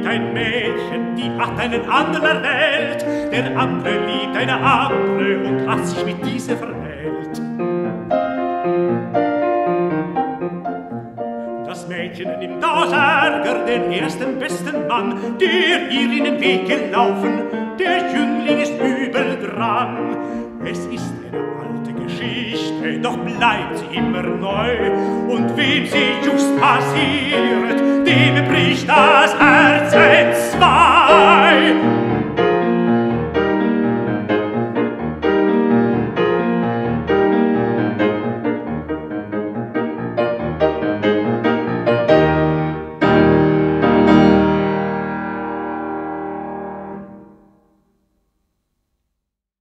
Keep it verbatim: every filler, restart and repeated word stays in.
liebt ein Mädchen, die hat einen anderen erwählt, der andere liebt eine andere und hat sich mit dieser vermählt. Das Mädchen nimmt aus Ärger den ersten besten Mann, der ihr in den Weg gelaufen, der Jüngling ist übel dran. Es ist eine alte Geschichte, doch bleibt sie immer neu, und wem sie just passiert, dem bricht das Herz entzwei.